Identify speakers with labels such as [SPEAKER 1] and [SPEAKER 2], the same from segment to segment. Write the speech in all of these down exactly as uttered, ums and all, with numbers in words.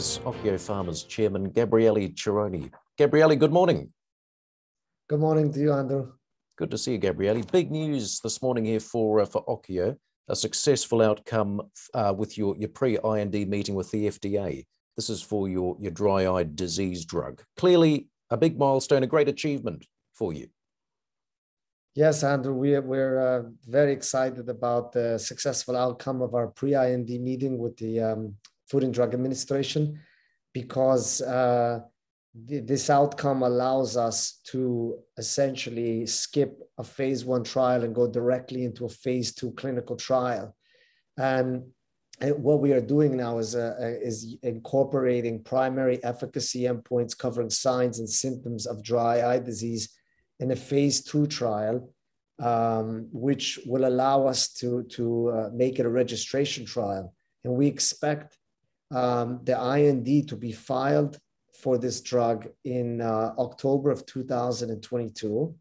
[SPEAKER 1] is OKYO Pharma's chairman, Gabriele Cerrone. Gabriele, good morning.
[SPEAKER 2] Good morning to you, Andrew.
[SPEAKER 1] Good to see you, Gabriele. Big news this morning here for, uh, for OKYO, a successful outcome uh, with your, your pre-I N D meeting with the F D A. This is for your, your dry eye disease drug. Clearly a big milestone, a great achievement for you.
[SPEAKER 2] Yes, Andrew, we, we're uh, very excited about the successful outcome of our pre-I N D meeting with the um, Food and Drug Administration, because uh, th this outcome allows us to essentially skip a phase one trial and go directly into a phase two clinical trial. And what we are doing now is, uh, is incorporating primary efficacy endpoints covering signs and symptoms of dry eye disease in a phase two trial, um, which will allow us to, to uh, make it a registration trial. And we expect um, the I N D to be filed for this drug in uh, October of two thousand twenty-two,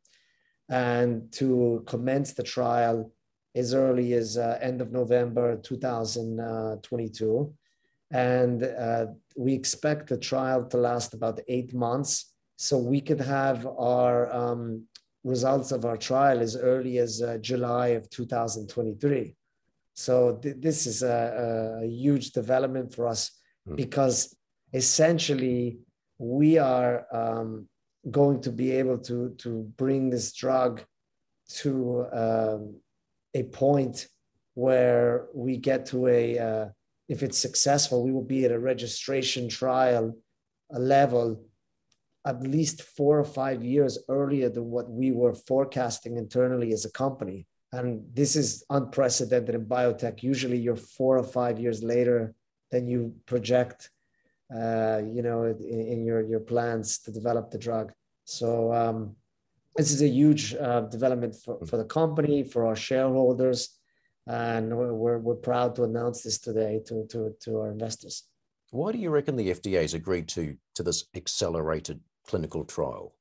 [SPEAKER 2] and to commence the trial as early as uh, end of November two thousand twenty-two. And uh, we expect the trial to last about eight months. So we could have our um, results of our trial as early as uh, July of two thousand twenty-three. So th this is a, a huge development for us, mm. because essentially we are um, going to be able to, to bring this drug to um, a point where we get to a, uh, if it's successful, we will be at a registration trial a level at least four or five years earlier than what we were forecasting internally as a company. And this is unprecedented in biotech. Usually you're four or five years later than you project, uh, you know, in, in your, your plans to develop the drug. So um, this is a huge uh, development for, for the company, for our shareholders. And we're, we're proud to announce this today to, to, to our investors.
[SPEAKER 1] Why do you reckon the F D A has agreed to, to this accelerated clinical trial?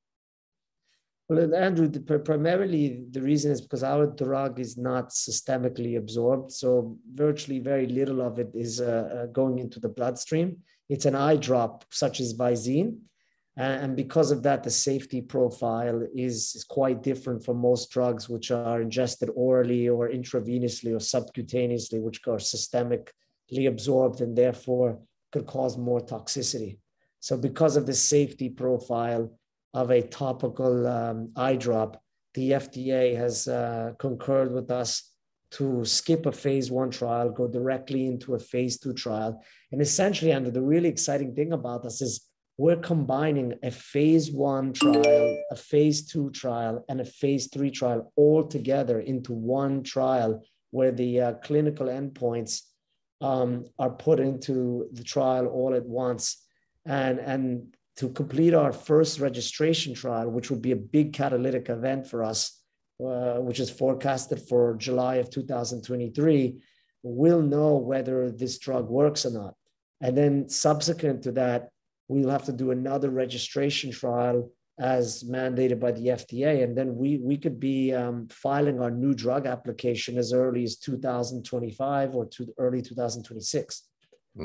[SPEAKER 2] Well, Andrew, the, primarily the reason is because our drug is not systemically absorbed. So virtually very little of it is uh, going into the bloodstream. It's an eye drop such as Visine. And because of that, the safety profile is, is quite different from most drugs, which are ingested orally or intravenously or subcutaneously, which are systemically absorbed and therefore could cause more toxicity. So because of the safety profile of a topical um, eye drop, the F D A has uh, concurred with us to skip a phase one trial, go directly into a phase two trial. And essentially, Andrew, the really exciting thing about this is we're combining a phase one trial, a phase two trial, and a phase three trial all together into one trial where the uh, clinical endpoints um, are put into the trial all at once. And, and to complete our first registration trial, which would be a big catalytic event for us, uh, which is forecasted for July of two thousand twenty-three, we'll know whether this drug works or not. And then subsequent to that, we'll have to do another registration trial as mandated by the F D A. And then we, we could be um, filing our new drug application as early as two thousand twenty-five or to early two thousand twenty-six.
[SPEAKER 1] Hmm.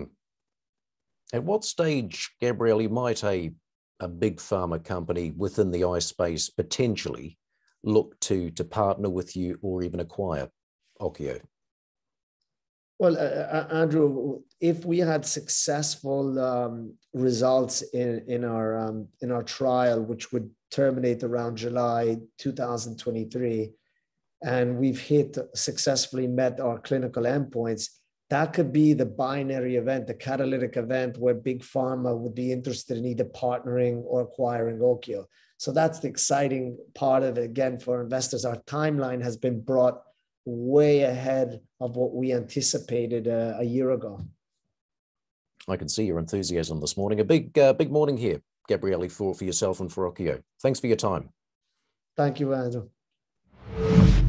[SPEAKER 1] At what stage, Gabriele, might a, a big pharma company within the eye space potentially look to, to partner with you or even acquire OKYO?
[SPEAKER 2] Well, uh, Andrew, if we had successful um, results in, in, our, um, in our trial, which would terminate around July two thousand twenty-three, and we've hit, successfully met our clinical endpoints, that could be the binary event, the catalytic event where big pharma would be interested in either partnering or acquiring OKYO. So that's the exciting part of it. Again, for investors, our timeline has been brought way ahead of what we anticipated uh, a year ago.
[SPEAKER 1] I can see your enthusiasm this morning. A big, uh, big morning here, Gabriele, for, for yourself and for OKYO. Thanks for your time.
[SPEAKER 2] Thank you, Andrew.